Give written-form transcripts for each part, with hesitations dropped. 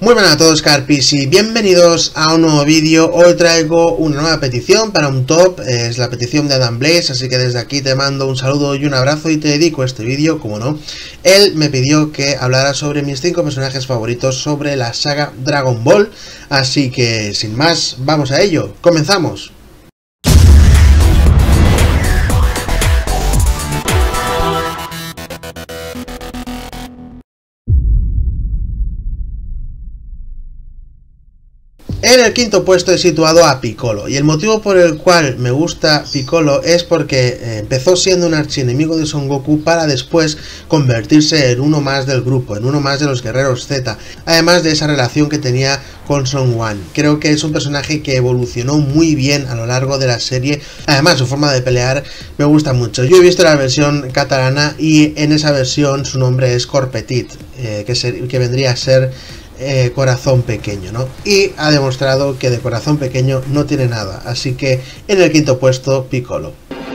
Muy buenas a todos, Carpis, y bienvenidos a un nuevo vídeo. Hoy traigo una nueva petición para un top, es la petición de Adam Blaze, así que desde aquí te mando un saludo y un abrazo y te dedico este vídeo, como no. Él me pidió que hablara sobre mis 5 personajes favoritos sobre la saga Dragon Ball, así que sin más, vamos a ello, comenzamos. En el quinto puesto he situado a Piccolo, y el motivo por el cual me gusta Piccolo es porque empezó siendo un archienemigo de Son Goku para después convertirse en uno más del grupo, en uno más de los guerreros Z, además de esa relación que tenía con Son Gohan. Creo que es un personaje que evolucionó muy bien a lo largo de la serie, además su forma de pelear me gusta mucho. Yo he visto la versión catalana y en esa versión su nombre es Corpetit, que vendría a ser corazón pequeño, ¿no? Y ha demostrado que de corazón pequeño no tiene nada, así que en el quinto puesto Piccolo.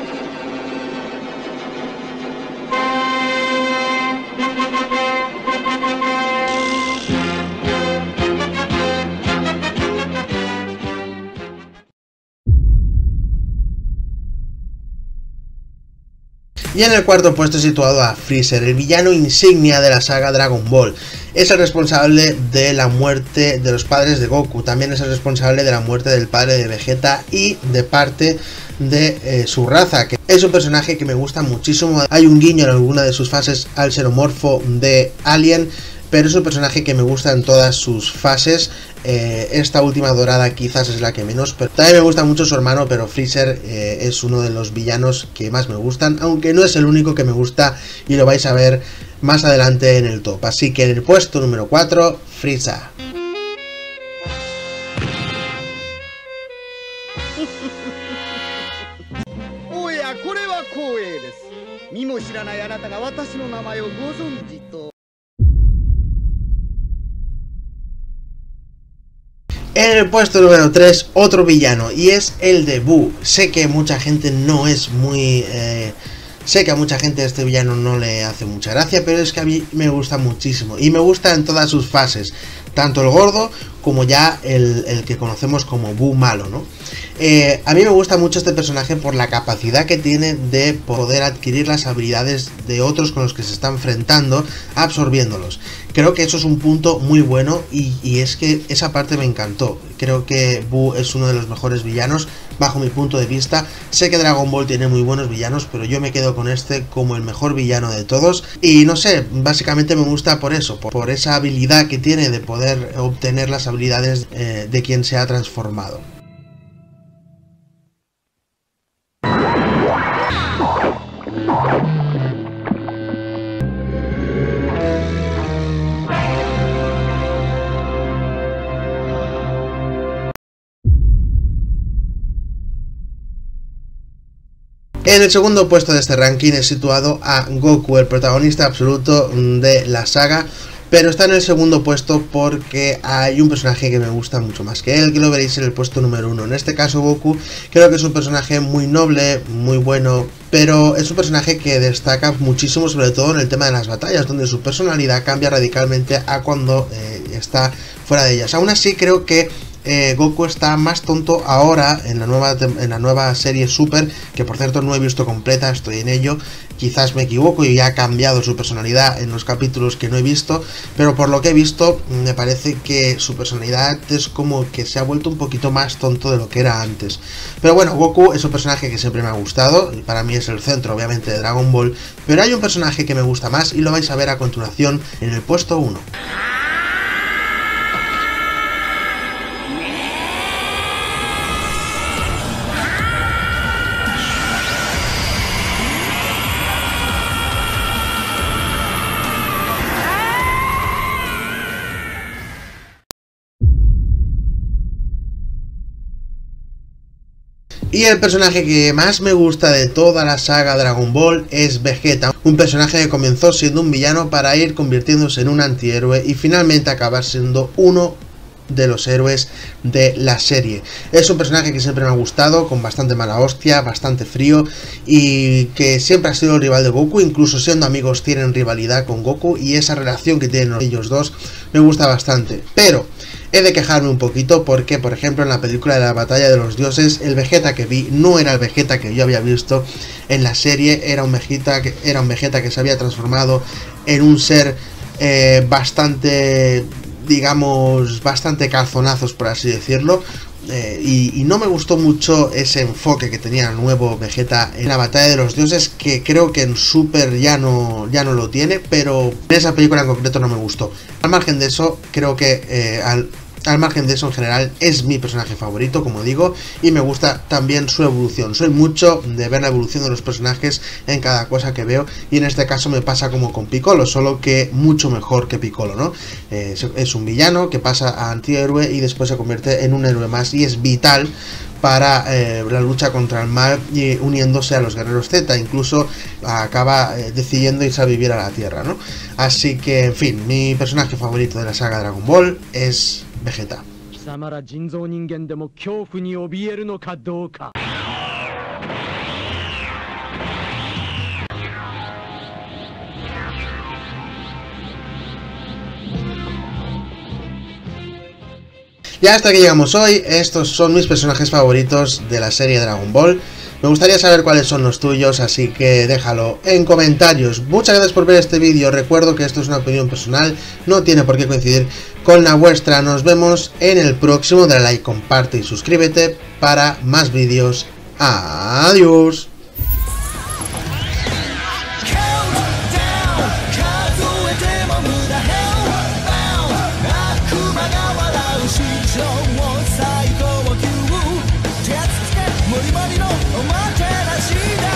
Y en el cuarto puesto he situado a Freezer, el villano insignia de la saga Dragon Ball. Es el responsable de la muerte de los padres de Goku, también es el responsable de la muerte del padre de Vegeta y de parte de su raza, que es un personaje que me gusta muchísimo. Hay un guiño en alguna de sus fases al xenomorfo de Alien, pero es un personaje que me gusta en todas sus fases. Esta última dorada quizás es la que menos, pero también me gusta mucho su hermano, pero Freezer es uno de los villanos que más me gustan, aunque no es el único que me gusta y lo vais a ver más adelante en el top. Así que en el puesto número 4, Freezer. En el puesto número 3, otro villano, y es el de Buu. Sé que mucha gente no es muy... sé que a mucha gente este villano no le hace mucha gracia, pero es que a mí me gusta muchísimo. Y me gusta en todas sus fases, tanto el gordo como ya el que conocemos como Buu malo, ¿no? A mí me gusta mucho este personaje por la capacidad que tiene de poder adquirir las habilidades de otros con los que se está enfrentando, absorbiéndolos. Creo que eso es un punto muy bueno y es que esa parte me encantó. Creo que Buu es uno de los mejores villanos bajo mi punto de vista. Sé que Dragon Ball tiene muy buenos villanos, pero yo me quedo con este como el mejor villano de todos. Y no sé, básicamente me gusta por eso, por esa habilidad que tiene de poder obtener las habilidades de quien se ha transformado. En el segundo puesto de este ranking he situado a Goku, el protagonista absoluto de la saga, pero está en el segundo puesto porque hay un personaje que me gusta mucho más que él, que lo veréis en el puesto número 1. En este caso Goku creo que es un personaje muy noble, muy bueno, pero es un personaje que destaca muchísimo, sobre todo en el tema de las batallas, donde su personalidad cambia radicalmente a cuando está fuera de ellas. Aún así creo que Goku está más tonto ahora en la nueva serie Super, que por cierto no he visto completa, estoy en ello, quizás me equivoco y ya ha cambiado su personalidad en los capítulos que no he visto, pero por lo que he visto me parece que su personalidad es como que se ha vuelto un poquito más tonto de lo que era antes. Pero bueno, Goku es un personaje que siempre me ha gustado y para mí es el centro obviamente de Dragon Ball, pero hay un personaje que me gusta más y lo vais a ver a continuación en el puesto 1. Y el personaje que más me gusta de toda la saga Dragon Ball es Vegeta, un personaje que comenzó siendo un villano para ir convirtiéndose en un antihéroe y finalmente acabar siendo uno de los héroes de la serie. Es un personaje que siempre me ha gustado, con bastante mala hostia, bastante frío, y que siempre ha sido el rival de Goku. Incluso siendo amigos tienen rivalidad con Goku, y esa relación que tienen ellos dos me gusta bastante. Pero he de quejarme un poquito porque, por ejemplo, en la película de la batalla de los dioses, el Vegeta que vi no era el Vegeta que yo había visto en la serie. Era un Vegeta que se había transformado en un ser bastante, digamos, bastante calzonazos, por así decirlo. Y no me gustó mucho ese enfoque que tenía el nuevo Vegeta en la batalla de los dioses, que creo que en Super ya no lo tiene, pero en esa película en concreto no me gustó. Al margen de eso, creo que al margen de eso, en general, es mi personaje favorito, como digo, y me gusta también su evolución. Soy mucho de ver la evolución de los personajes en cada cosa que veo, y en este caso me pasa como con Piccolo, solo que mucho mejor que Piccolo, ¿no? Es un villano que pasa a antihéroe y después se convierte en un héroe más, y es vital para la lucha contra el mal, y uniéndose a los guerreros Z. Incluso acaba decidiendo irse a vivir a la Tierra, ¿no? Así que, en fin, mi personaje favorito de la saga Dragon Ball es Vegeta. Y hasta aquí llegamos hoy. Estos son mis personajes favoritos de la serie Dragon Ball. Me gustaría saber cuáles son los tuyos, así que déjalo en comentarios. Muchas gracias por ver este vídeo. Recuerdo que esto es una opinión personal, no tiene por qué coincidir con la vuestra. Nos vemos en el próximo. Dale like, comparte y suscríbete para más vídeos. Adiós. Money, no,